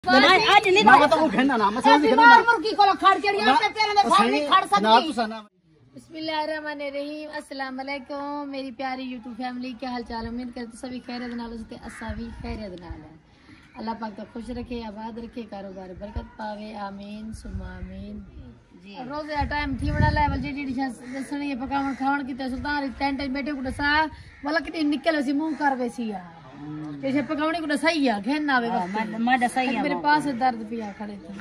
आज नहीं मैं बताऊं खेलना ना मैं समझ खेलना मुर्गी को खड़ के यहां पे तेरे ने घर नहीं खड़ सकती। ना तू सना बिस्मिल्लाहिर्रहमानिर्रहीम अस्सलाम वालेकुम मेरी प्यारी यूट्यूब फैमिली, क्या हाल चाल। उम्मीद करते सभी खैरियत नाल होते, असा भी खैरियत नाल है। अल्लाह पाक तो खुश रखे, आबाद रखे, कारोबार बरकत पावे, आमीन सुमा आमीन। रोजे का टाइम थी बड़ा लेवल जी जी दसनी है पकावन खावन की सुल्तान टेंट बैठे को दसा वाला कितनी निकल सी मुंह कर वैसी आ जैसे पकावने को सही है घेन ना आवे मैं सही है। मेरे पास दर्द पिया खड़े थे।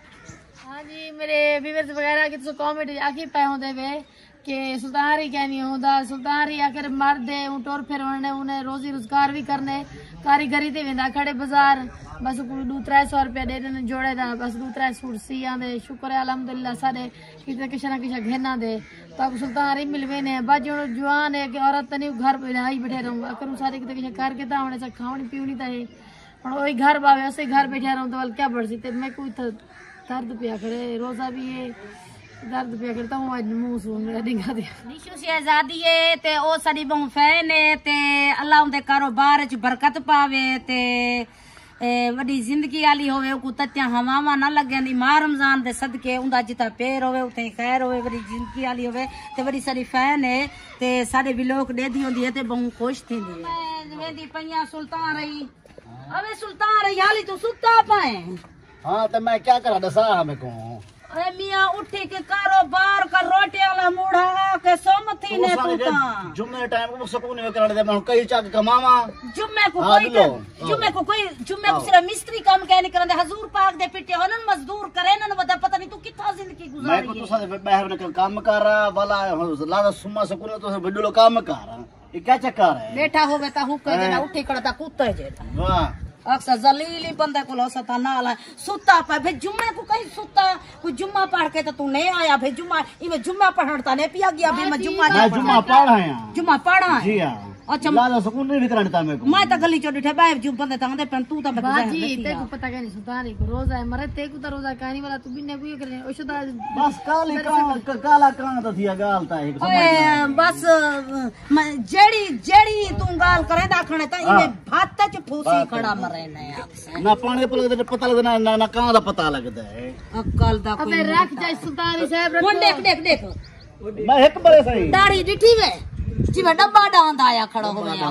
हाँ जी मेरे व्यूअर्स वगैरह की तो कमेंट आखिर पे होंदे वे कि सुल्तान ही कहनी होंदा सुल्तान ही आखिर मर्द है टोर फिर उन्हें रोजी रोजगार भी करने कारीगरी ते वेंदा खड़े बाजार बस कोई 200-300 रुपया दे देने जोड़े दा बस 2-3 सूट सी आंदे शुक्र है अल्हम्दुलिल्लाह सारे किते किसी ना किसी घेना दे तो सुल्तान ही मिलवे ने बाजो जवान है कि औरत नहीं घर पे आई बैठे रहूं करूं सारे किते किसी करके ता होने से खावनी पीवनी ता है और वही घर बावे ऐसे घर बैठे रहूं तो क्या बढ़ सी मैं कोई दर्द पिया करे रोजा भी है दर्द पिया करता हूं आज मुंह सुन मेरा डिंगा दे निशु से आजादी है ते ओ साडी बहु फैन है ते अल्लाह उनके कारोबार च बरकत पावे ते वडी जिंदगी आली होवे को तत्या हवावा ना लगे मां रमजान दे सदके उंदा जिता पैर होवे उते खैर होवे वडी जिंदगी आली होवे ते वडी सारी फैन है ते साडे भी लोग देदी होंदी है ते बहु खुश थींदी है। मैं वेंदी पईया सुल्तान रही अबे सुल्तान रही हाली तू सुता पाए। हां तो मैं क्या करा दसा हमें को अरे मियां उठी के कारोबार का रोटी वाला मुड़ा के सोमथी ने तू ता जुम्मे टाइम को सुकून में करने दे मैं कई चाक कमावा जुम्मे को कोई सिर्फ मिस्त्री काम के नहीं करंदे हजूर पाक दे पिटे होनन मजदूर करे न बता पता नहीं तू कितना जिंदगी गुजारी मैं को तो सारे बाहर ने काम कर रहा वाला लादा सुमा सुकून तो बडलो काम कर रहा ये क्या चक्कर है बैठा होवे ता हुक्के देना उठी करता कुत्ते जे वाह अक्सर जलीली बंदे को सता नाल सुता पे भाई जुम्मे को कहीं सुता कोई जुम्मा पढ़ के तो तू नहीं आया भाई जुम्मा इमे जुम्मा पढ़ता नहीं पिया गया भाई मैं जुम्मा पढ़ा है जुम्मा पढ़ा जी हां अच्छा लादा सुकून नहीं करता मैं को मैं तो गली चोटी ठे बाय जुम बंदे तांदे पन तू तो बाजी ते को पता क्या नहीं सुतारी को रोजा है मरे ते को तो रोजा कहनी वाला तू बिने कोई करे ओशदा बस काली काला कां तो थिया गालता है बस जेड़ी तू गाल करे दाखणे ता इमे भात च फूसी खड़ा मरे ने ना पानी पर पता लगदा ना कां दा पता लगदा है अक्ल दा कोई अबे रख जाए सुतारी साहब कौन देख मैं एक बड़े सही दाढ़ी डिठी वे जी मैं डब्बा डांद आया खड़ा हो गया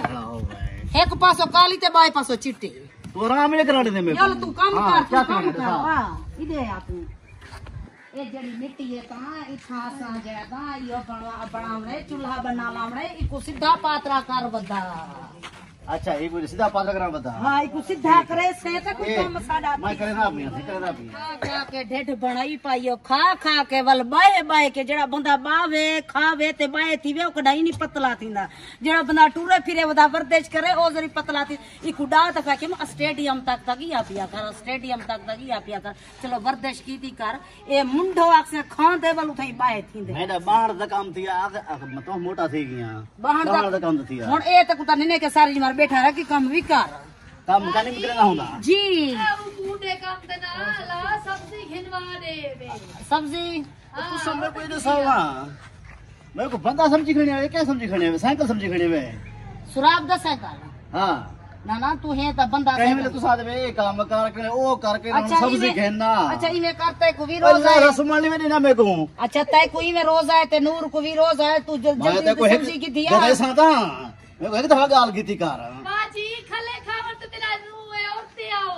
एक पासो काली ते बाय पासो चिट्टी तो आराम में करा दे मैं चल तू काम कर हां इदे आ तू ए जड़ी मिट्टी है ता इथा सा जादा यो बनावणे चूल्हा बना लावणे इको सीधा पात्रा कर बदा अच्छा एक सीधा पात्रा करा बता हां इको सीधा करे से त कोई काम साडा मैं करे ना अपनी खा के ढेठ बनाई पाइयो खा के वल बाए के जेड़ा बंदा बावे खावे ते बाए थीवे कडाई नहीं पतला थींदा जेड़ा बंदा टूरे फिरे वदा वर्देश करे ओ जरी पतला थी इको डा त के स्टेडियम तक आ पिया कर स्टेडियम तक आ पिया कर चलो वर्देश कीती कर ए मुंडो आक्से खां दे वल उथई बाए थींदे मेरा बाहर दा काम थिया मतलब मोटा थी गया बाहर दा काम थिया हुन ए तक त निने के सारी मार बैठा रह कि काम भी कर काम का नहीं करना होता जी बूढ़े काम ते ना ला सब्जी खिनवा दे सब्जी तू समय कोई तो सावा मेरे को बंदा सब्जी खणे है क्या सब्जी खणे है साइकिल सब्जी खणे है सुराब द साइकिल हां ना तू है त बंदा कहीं मिले तू साथ में ये काम कर के ओ करके सब्जी खेना अच्छा इमे करते को भी रोज है रसमलाई में ना मैं को अच्छा तय कोई में रोज है ते नूर को भी रोज है तू जल्दी सब्जी की दिया जैसा था मैं को एक दफा गाल की थी कर बाजी खले खावर तो तेरा रू है औरते आओ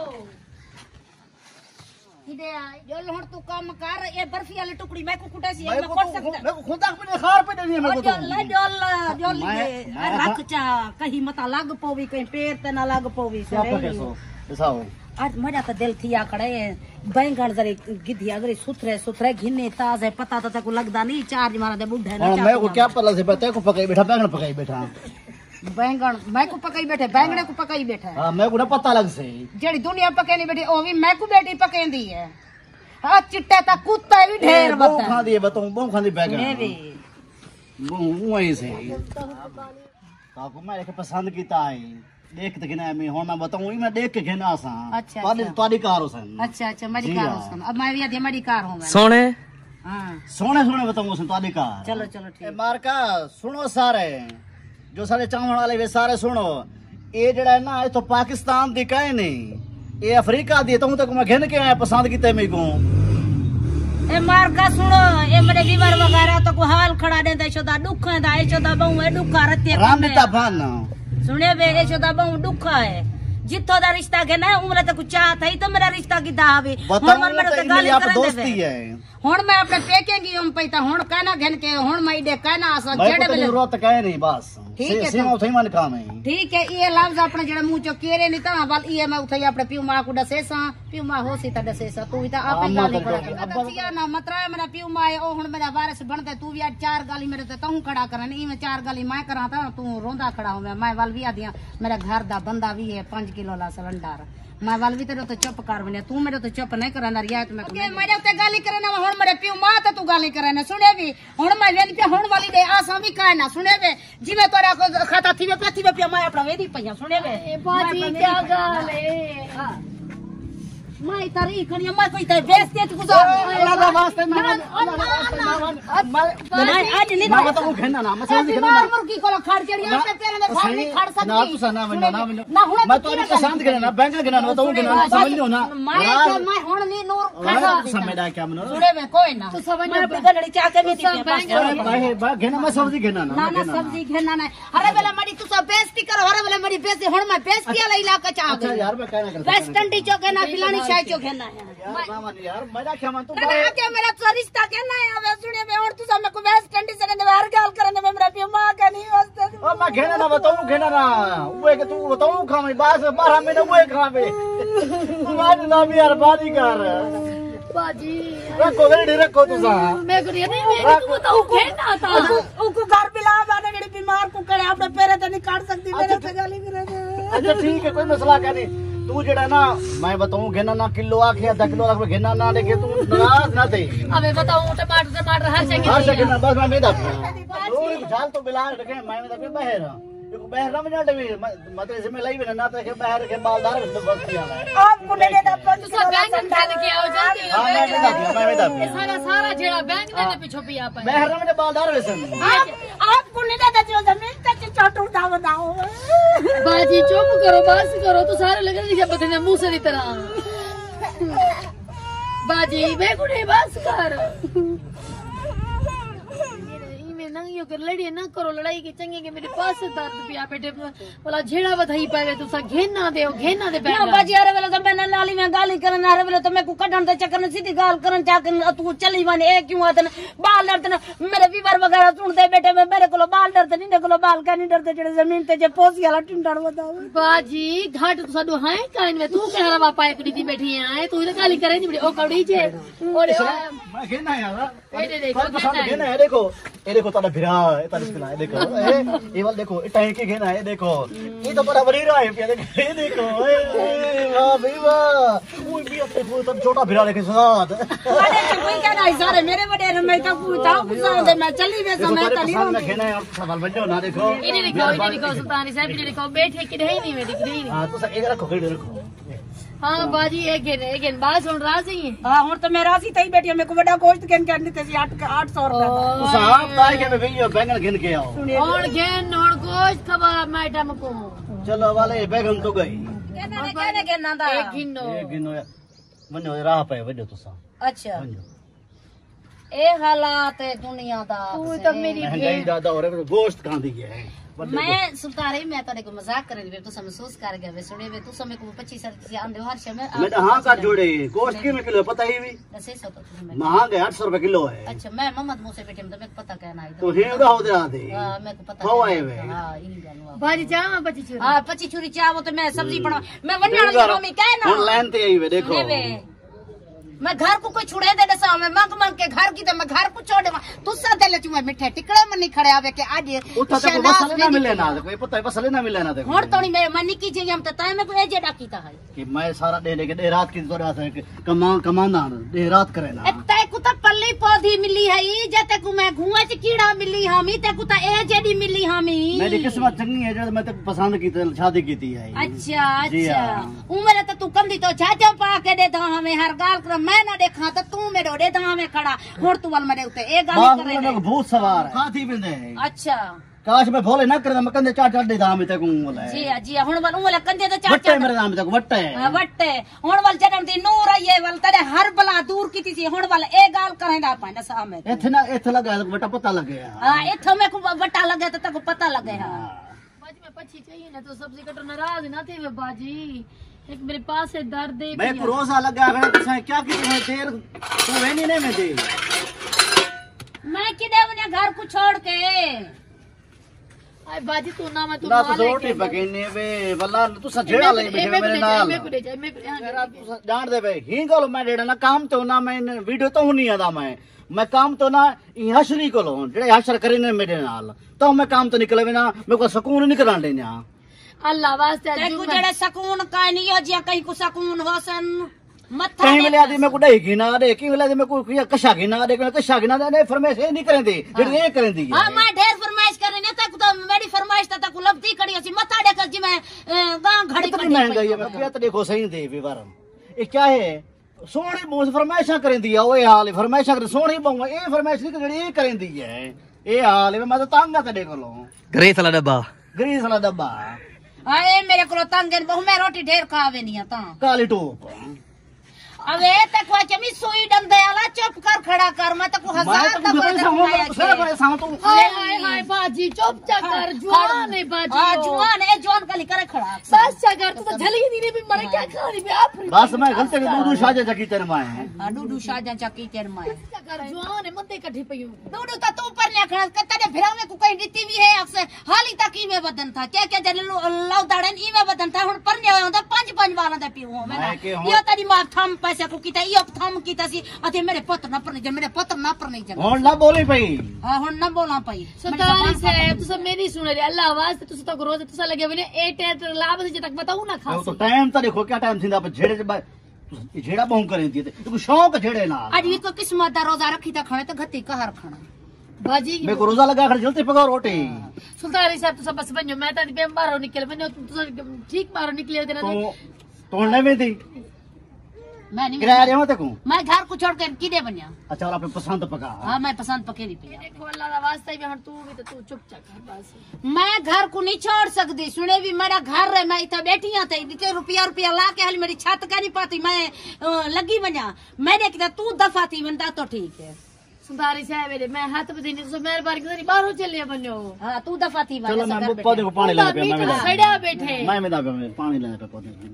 इदे आई जो लोहर तू काम कर ये बर्फी वाली टुकड़ी मैं को कुटा सी मैं कर सकता मैं को खुदा पे खार पे नहीं मैं को जो रख चा कहीं मता लग पोवी कहीं पैर ते ना लग पोवी क्या कैसो दिखाओ आज मजा तो दिल थिया खड़े बैंगन जरे गिधिया जरे सुथरे घिने ताजे पता तो तेको लगदा नहीं चार्ज मारा दे बुढ़े ना मैं को क्या पता से पता को पकाई बैठा बैंगन पकाई बैठा बैंगन मैं को पकाई बैठे बैंगने को पकाई बैठा हां मैं को ना पता लग से जेड़ी दुनिया पके नहीं बैठी ओ भी मैं को बेटी पकेंदी है हां चिट्टे ता कुत्ता भी ढेर बता खा दिए बताऊं बहु खा दी बैंगन वो ऐसे काको मैं एक पसंद कीता है देख त गिना मैं हुन मैं बताऊं मैं देख के गिना सा अच्छा तोड़ी कार हो सन अच्छा मेरी कार हो सन अब मैं भी आधी मेरी कार हूं सोने हां सोने बताऊं सन तोड़ी कार चलो ठीक मार का सुनो सारे जो सारे चावल वाले वे सारे सुनो ये जड़ा है ना ये तो पाकिस्तान दी कहे नहीं ये अफ्रीका दी तू तक मैं घिन के आया पसंद कीते मेरे को ए मार का सुनो ए मेरे वीवर वगैरह तो को हाल खड़ा देंदा छोदा दुख है दा ए छोदा बहु ए दुखा रते राम देता भान सुने बे ए छोदा बहु दुखा है जितो दा रिश्ता के ना उम्र तक चाहत है तो मेरा रिश्ता की दावे बताओ मेरे गाली आप दोस्ती है हुन मैं अपने पेके की हम पैता हुन कहना घन के हुन मैं दे कहना आसा जेड़े बेले जरूरत कहे नहीं बस ठीक है सीमा उठई मन काम है ठीक है ये लफ्ज अपने जेड़ा मुंह चो केरे नहीं ता बल ये मैं उठई अपने पियो मां को दसेसा पियो मां होसी ता दसेसा तू भी ता आपे गाली पड़ा बचिया ना मतरा मेरा पियो मां ओ हुन मेरा वारिस बनते तू भी आज चार गाली मेरे ते तू खड़ा करन ई मैं चार गाली मैं करा ता तू रोंदा खड़ा हो मैं वाल भी आदिया मेरा घर दा बंदा भी है 5 किलो ला सिलेंडर मैं वाल भी तेरे तो चुप कर बने तू मेरे तो चुप नहीं करना रियायत में के मेरे ते गाली करना हुन मेरे पियो मां ते तू गाली करना सुने भी हुन मैं वेन पे हुन वाली दे आसा भी कहना सुने वे जिवे तोरा को खाता थी पे पियो मैं अपना वेदी पया सुने वे बाजी क्या गाल है मैं तारी कनिया मैं कोई ते बेइज्जती तू गुजार अल्लाह दा वास्ते मैं आज नहीं मैं बताऊं घिना ना मैं समझ घिना मार मुर्गी को खड़ चढ़ी आप तेरे ने घर नहीं खड़ सकती ना तू सना मैं तो नहीं पसंद करना ना बैंक घिना ना बताऊं घिना समझ लो ना मैं हुन नहीं नूर खड़ा समझदा क्या मनो सुने में कोई ना तू समझ मैं अपनी गलड़ी चाह के भी दी भाई घिना मैं सब्जी घिना ना ना सब्जी घिना ना अरे बेला मड़ी तू सब बेइज्जती कर अरे बेला मड़ी बेइज्जती हुन मैं बेइज्जती वाला इलाका चाह अच्छा यार मैं कहना करता वेस्ट इंडी चौके ना फिलानी शाय चौके ना यार मजा क्या मन तू क्या मेरा तो रिश्ता कहना है अब सुने में और तू सब मैं को वेस्ट इंडी से ने हर गाल करने में मेरा पियो मां का नहीं वास्ते ओ मैं घेना ना बताऊं घेना ना वो के तू बताऊं खावे बस 12 महीने वो खावे मान ना भी यार बादी कर बाजी रखो गड़ी रखो तू सा मैं को नहीं मैं तू बताऊं कहना था उनको घर बिला बाने जेडी बीमार को करे अपने पैरे तो नहीं काट सकती मेरे पे गाली करे अच्छा ठीक है कोई मसला का नहीं तू जेड़ा ना मैं बताऊं घेना ना किलो आखे आधा किलो रख घेना ना लेके तू नाराज ना थे अबे बताऊं टमाटर हर जगह ना बस मैं मेदा थोड़ी झाल तो बिला रखे मैं मेदा बहर देखो बहर ना मजा डे मतलब इसमें लाई भी ना तो के बहर के बालदार बस किया आपको दे दे तू सब बैंक खाने के आओ जल्दी हां मैं मेदा सारा जेड़ा बैंक ने पीछे पिया पे बहर ना मेरे बालदार वैसे आपको नहीं देता जो जमीन तक चोटू उठा बताओ बाजी चुप करो बस करो तू सारे लगे दिखे बदने मुंह से तरह बाजी बेगुड़े बस कर नंगियो कर लड़ी ना करो लड़ाई की चंगे के मेरे पास दर्द पिया बेटे बोला झेड़ा बधाई पावे तू सा घेना दे ना बाजी अरे वाला तो मैंने लाली में गाली करन अरे वाला तो मैं को कढन दे चक्कर में सीधी गाल करन चाकर तू चली माने ए क्यों आतन बाल डरते मेरे वीवर वगैरह सुन दे बेटे मैं मेरे को बाल डरते नहीं को बाल का नहीं डरते जेड़े जमीन ते जे पोसी वाला टिंडड़ बताओ बाजी घाट तो साडो है काइन में तू कहरा बापा एक दी बैठी है तू इने गाली करे नहीं ओ कवड़ी जे ओरे मैं घेना यार ए देखो घेना है देखो ये देखो ताला भिरा है ताला इसका है देखो ये वाला देखो ये टाइम के घेना है देखो ये तो बराबर ही रहा है ये देखो वाह भाई वाह वो भी अपने को तब छोटा भिरा लेके साथ अरे कोई क्या नहीं सारे मेरे बड़े मैं तो पूछता हूं मैं चली वे समय तली मैं घेना है और सवाल बन ना देखो इने देखो सुल्तानी साहब इने देखो बैठे कि नहीं मैं दिख नहीं हां तो एक रखो कड़ी रखो हाँ बाजी एक बात सुन राजी है हां हुन तो मैं राजी थई बैठी मेरे को बड़ा गोश्त केन करनी ते 800 रुपया तो साहब ताई के भैया बैंगन गिन के आओ और गेन और गोश्त खबा मैडम को चलो वाले बैगन तो गई कहने के ना दा एक गिनो वनो राह पे वडो तो सा अच्छा ए हालात है दुनिया दा तू तो मेरी महंगाई दादा और गोश्त कहां दी है मैं सुल्तानी मैं तोरे को मजाक करे वे तो महसूस कर गए वे सुने वे तू समय को 25 से आंदे हर समय मैं तो हां का जोड़े गोश्त की में किलो पता ही भी 600 तो महंगा है 800 रुपए किलो है अच्छा मैं मोहम्मद मुंह से बेटे में तो मैं पता कहना है तो हे उड़ा हो दे आदे हां मैं को पता हो आए वे हां इन जानवा बाजी जा 25 चूरी हां 25 चूरी चाहो तो मैं सब्जी बना मैं वन्याली मम्मी कहना ऑनलाइन ते आई वे देखो मैं घर को कोई छुड़े दे दसा मैं मंग के घर की तो मैं घर को छोड़े तुसा दे ले चुमा मिठे टिकड़े में नहीं खड़े आवे के आज उठा तो बस ना मिले ना कोई पता है बस ना मिले ना देखो और तोनी मैं मनी की जे हम तो तय में को एजे डाकीता है कि मैं सारा डे लेके डे रात की तो रात है कमाना डे रात करे ना तय को तो पल्ली पौधी मिली है ई जते को मैं घुआ च कीड़ा मिली हमी ते को तो ए जेडी मिली हमी मेरी किस्मत चंगी है जो मैं तो पसंद की तो शादी की थी है अच्छा अच्छा उम्र तो तू कंदी तो झाजा पा के दे दा हमें हर गाल कर मैं ना देखा तो तू मेरे दे दा में खड़ा और तू वाल मेरे उते ए गाल करे भूत सवार है काथी बिंदे अच्छा काश मैं भोले ना करे मैं कंधे चाट दे दाम तक बोले जी हुन वाल उले कंधे ते चाट वट्टे मेरे दाम तक वट्टे वट्टे हुन वाल जन्म दी नूर आईए वाल तेरे हर बला दूर कीती सी हुन वाल ए गाल करेंदा पांदा सामे इथे लगा वट्टा पता लगे हां इथे में को वट्टा लगे तो तक पता लगे हां बाजी मैं पछी चाहिए ना तो सब्जी कटो नाराज ना थे बाजी एक मेरे पास है दर्द है मैं को रोजा लगा है तुसा क्या की देर तू वेनी नहीं मैं दे मैं किदे वने घर को छोड़ के आय बाजी तू ना मैं तू ना तो रोटी पकने वे वल्ला तू सजेड़ा ले बैठे मेरे नाल मैं को दे जा मैं तू जान दे बे ही गल मैं डेड़ा ना काम तो ना मैं वीडियो तो नहीं आदा मैं काम तो ना हशरी को लो जेड़े हशर करे ने मेरे नाल तो मैं काम तो निकले ना मेरे को सुकून नहीं कराने ना अल्लाह वास्ते देखो जेड़े सुकून का नहीं हो जे कहीं को सुकून होसन मत्था कहीं मिले आदि में को डई घिना दे कहीं मिले आदि में को कशा घिना दे कशा घिना दे फरमाइश नहीं करेंदी जेड़ी ये करेंदी हां मैं ढेर फरमाइश करे ने तक तो मेरी फरमाइश तक लबदी कड़ी सी मत्था देकर जी मैं गां घड़ी कितनी महंगाई है मैं तो देखो सही दे विवरण ये क्या है सोनी बोस फरमाइशा करेंदी है ओए हाल फरमाइशा कर सोनी बहु ये फरमाइश नहीं जेड़ी ये करेंदी है ये हाल मैं तो तंग ते देख लो ग्रीस वाला डब्बा आए मेरे को तंग बहु मैं रोटी ढेर खावे नहीं ता काली टोप अबे तक चमी सुई डंडे वाला चुप कर खड़ा कर मैं तो 1000 तक परेशान तू हाय हाय हाय बाजी चुप चा कर जवान है बाजी हां जवान है जवान कली करे खड़ा बस चा कर तू तो झली ही नहीं भी मरे क्या खानी बे आप बस मैं गलती के दूध शाजा चकी तेरे मां है हां दूध शाजा चकी तेरे मां चा कर जवान है मते कठी पई दूध तो तू ऊपर ने खड़ा कते फिरावे को कहीं दित्ती भी है अक्सर हाली तक ही में बदन था क्या क्या जल लव दाड़न ई में बदन था हुन पर ने होंदा 5 वाला दे पीऊ मैं यो तेरी मां थम पैसे को कीता यो थम कीता सी अते मेरे पुत्र ना पर नहीं मेरे पुत्र ना पर नहीं जन हुन ना बोली पई हां हुन ना बोला पई सतारी से तू सब मेरी सुन रे अल्लाह वास्ते तू तो रोज तू लगे बने ए टे लाभ से तक बताऊ ना खा तो टाइम तो देखो क्या टाइम थींदा झेड़े झेड़ा बहु करेंदी तो शौक झेड़े ना आज भी को किस्मत दा रोजा रखी ता खाने तो घती कहर खाना बाजी मैं को रोजा लगा खड़ जल्दी पकाओ रोटी सुल्तानी साहब तू सब बस बनो मैं तो बेम बाहर निकल बनो तू ठीक बाहर निकले देना तो ने में थी मैं नहीं किराया देवा तक मैं घर को छोड़ के किदे बन्या अच्छा और अपने पसंद पका हां मैं पसंद पकेरी पिया देखो अल्लाह दा वास्ता ही हम तू भी तो तू चुपचाप कर बस मैं घर को नहीं छोड़ सकती सुने भी मेरा घर है मैं इतना बैठी हां थे रुपया ला के हाल मेरी छत का नहीं पाती मैं लगी बन्या मैंने किया तू दफा थी बनता तो ठीक है सुधारी साहब मेरे मैं हाथ पे देनी तो मेहरबानी कर बाहर चले बन्यो हां तू दफा थी चलो मैं पौधे को पानी लेने पे मैं सड़ा बैठे मैं पानी लेने पे पौधे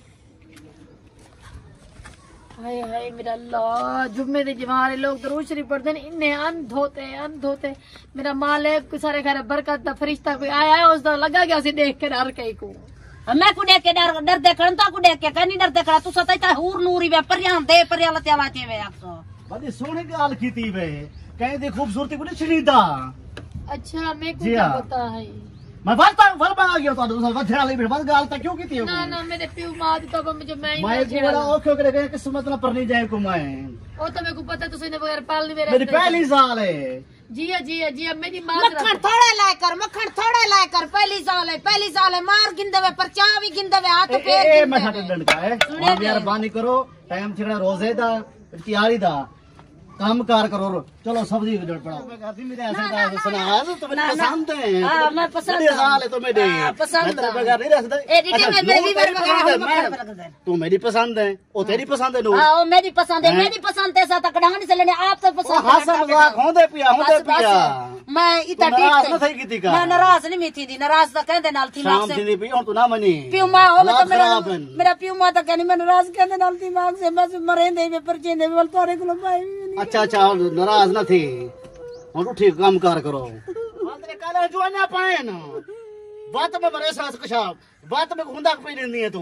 हाय हाय मेरा अल्लाह जुम्मे दे जमारे लोग दरूद शरीफ पढ़ते हैं इन्ने अंध होते मेरा मालिक सारे घर बरकत दा फरिश्ता कोई आया है उस दा लगा गया सी देख के डर के को मैं को देख के डर देखण ता को देख के कनी डर देखड़ा तू सता हूर नूरी वे परियां दे परियाला तेला के वे आखो बड़ी सोहनी गाल कीती वे कहीं दी खूबसूरती को नहीं छिनीदा अच्छा मैं को क्या पता है मैं वलबा आ गया तो दूसरा वधरा ले बस गाल तक क्यों कीती हो ना मेरे पियो मां तो मुझे मैं बड़ा ओखे करे गए किस्मत ना पर नहीं जाए को मैं ओ तो मेरे को पता तुसी ने बगैर पाल नहीं मेरी पहली साल है जी अब मेरी मां मक्खन थोड़ा लाए कर पहली साल है मार गिंदवे पर चा भी गिंदवे हाथ पे ए मैं हाथ डंड का है यार बानी करो टाइम छिड़ा रोजे दा तैयारी दा काम कार करो चलो सब्जी को जोड़ पड़ाओ मैं काफी मेरे ऐसे का सुना तो मैंने पसंद है हां मैं पसंद है साल है तो मैं दे पसंद तेरे बगैर नहीं रह सकता एडिटिंग में मेरी भी तू मेरी पसंद है ओ तेरी पसंद है नो हां ओ मेरी पसंद है सा तकड़ानी से लेने आप तो पसंद हां मजाक होंदे पिया मैं इतना नाराज न थई कीती का मैं नाराज नहीं मी थी नाराज तो कहंदे नाल थी शाम थी पी और तू ना मनी पियो मां हो मतलब मेरा पियो मां तो कहनी मैं नाराज कहंदे नाल थी मां से बस मरेंदे में पर जेंदे बोल तोरे को भाई अच्छा नाराज न थी और ठीक काम कार करो तेरे काला जो ना पाए ना बात में बड़े सास कशा बात में खुंदा पे नहीं है तू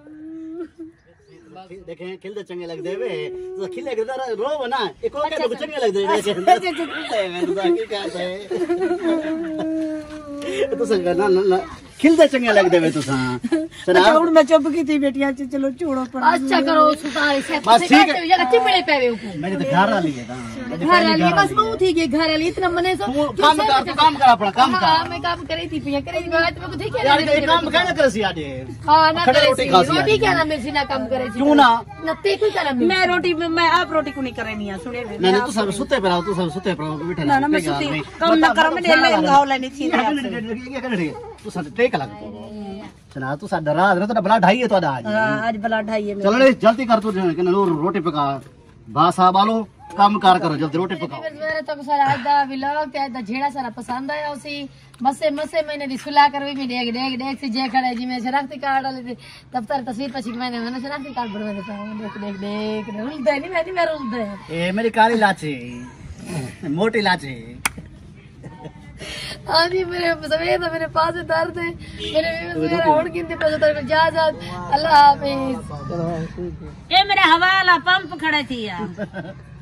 देखें खिलते चंगे लग देवे तो खिले के रो ना एक और के चंगे लग देवे तो कहते हैं तो संग ना खिलते चंगे लग देवे तो सा अच्छा हुन मैं चुप की थी बेटियां चलो छोड़ो पर अच्छा करो सुधारे से बस ठीक है। जगह चिपड़े पेवे ऊपर मेरी तो घर वाली है ना, घर वाली बस बहुत ही गई घर वाली इतना मने सो तू काम कर अपना काम कर। हां मैं काम करी थी पिया करी बात में ठीक है यार ये काम कहना करे सी आज हां ना खड़े करे रोटी खा सी रोटी क्या ना मेरे से ना काम करे क्यों ना नते कोई करे मैं रोटी मैं आप रोटी को नहीं करे नहीं आ सुने नहीं नहीं तू सब सुते पे रहो, तू सब सुते पे रहो बैठे ना ना मैं सुती कम ना कर मैं ले गाव लेनी थी तू सब टेक लग चला तू सा डरा रहा तो बड़ा ढाई है तो आज बला ढाई है चलो जल्दी कर तू रोटी पका बासा बालो काम कार करो जल्दी रोटी पकाओ। मेरे तो सारा आज दा व्लॉग ते आज दा झेड़ा सारा पसंद आया उसी मसे मसे मैंने दी सुला कर भी देख देख देख से जे खड़े जी मैं शनाख्ती कार्ड वाले दफ्तर तस्वीर पर मैंने शनाख्ती कार्ड बनवा देता हूं देख देख देख रुलदे नहीं मैं रुलदे ए मेरी काली लाची मोटी लाची हाँ जी मेरे सवेर तो मेरे पास दर्द है मेरे होड़ गिनते पे तो जा अल्लाह हाफिज ये मेरे हवाला पंप खड़े थी यार